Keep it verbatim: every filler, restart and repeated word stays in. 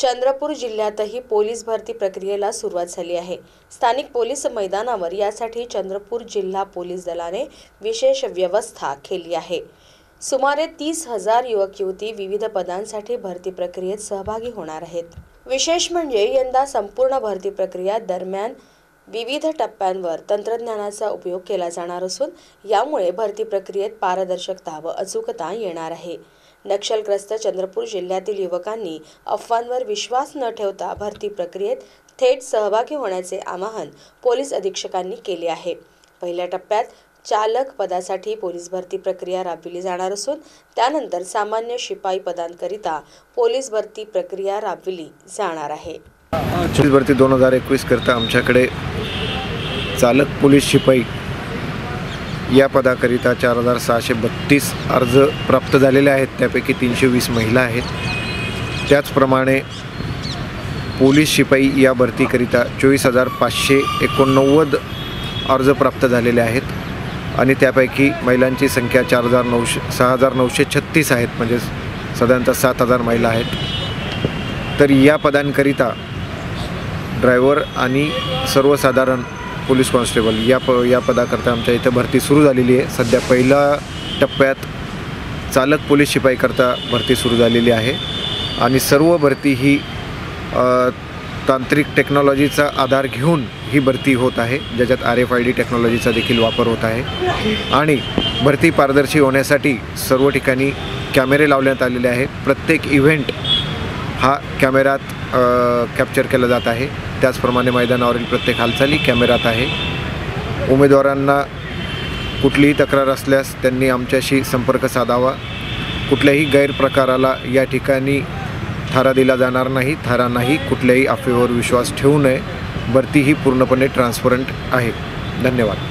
चंद्रपूर जिल्ह्यातही पोलीस भरती प्रक्रियेला सुरुवात झाली आहे। स्थानिक पोलीस मैदानावर यासाठी चंद्रपूर जिल्हा पोलीस दलाने विशेष व्यवस्था केली आहे। सुमारे तीस हजार युवक युवती विविध पदांसाठी भरती प्रक्रियेत सहभागी होणार आहेत। विशेष म्हणजे यंदा संपूर्ण भरती प्रक्रिया दरम्यान विविध टप्प्यांवर तंत्रज्ञानाचा उपयोग केला जाणार असून यामुळे भरती प्रक्रियेत पारदर्शकता व अचूकता येणार आहे। नक्षलग्रस्त चंद्रपूर जिल्ह्यातील युवकांनी अफवांवर विश्वास न ठेवता भरती प्रक्रियेत थेट सहभागी होण्याचे आवाहन पोलीस अधीक्षकांनी केले आहे। पहिल्या टप्प्यात चालक पदासाठी पोलीस भरती प्रक्रिया राबविली जाणार असून त्यानंतर सामान्य शिपाई पदांकरिता पोलीस भरती प्रक्रिया राबविली जाणार आहे। पोलीस भरती दोन हजार एकवीस करता आमच्याकडे चालक पोलीस शिपाई या पदाकरिता चार हजार सहाशे बत्तीस अर्ज प्राप्त झालेले आहेत। त्यापैकी तीनशे वीस महिला आहेत। त्याचप्रमाणे पोलीस शिपाई या भरतीकरिता चोवीस हजार पाचशे एकोणनव्वद अर्ज प्राप्त झालेले आहेत आणि त्यापैकी महिलांची संख्या चार हजार नऊशे सहा हजार नऊशे छत्तीस आहेत, म्हणजे साधारणतः सात हजार महिला आहेत। तर या पदांकरिता ड्रायव्हर आणि सर्वसाधारण पोलीस कॉन्स्टेबल या प या पदाकरता आमच्या इथं भरती सुरू झालेली आहे। सध्या पहिल्या टप्प्यात चालक पोलीस शिपाईकरता भरती सुरू झालेली आहे आणि सर्व भरती ही तांत्रिक टेक्नॉलॉजीचा आधार घेऊन ही भरती होत आहे, ज्याच्यात आर एफ आय डी टेक्नॉलॉजीचा देखील वापर होत आहे आणि भरती पारदर्शी होण्यासाठी सर्व ठिकाणी कॅमेरे लावण्यात आलेले आहे। प्रत्येक इव्हेंट हा कॅमेऱ्यात कॅप्चर केला जात आहे। त्याचप्रमाणे मैदानावरील प्रत्येक हालचाली कॅमेऱ्यात आहे। उमेदवारांना कुठलीही तक्रार असल्यास त्यांनी आमच्याशी संपर्क साधावा। कुठल्याही गैरप्रकाराला या ठिकाणी थारा दिला जाणार नाही। थारा नाही, कुठल्याही अफवेवर विश्वास ठेवू नये। भरती ही पूर्णपणे ट्रान्सपरंट आहे। धन्यवाद।